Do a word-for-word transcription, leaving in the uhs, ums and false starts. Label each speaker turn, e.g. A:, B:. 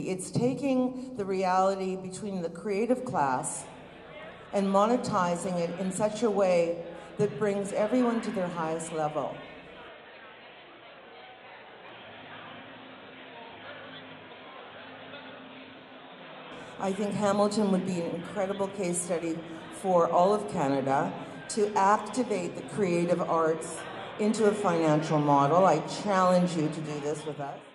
A: It's taking the reality between the creative class and monetizing it in such a way that brings everyone to their highest level. I think Hamilton would be an incredible case study for all of Canada to activate the creative arts into a financial model. I challenge you to do this with us.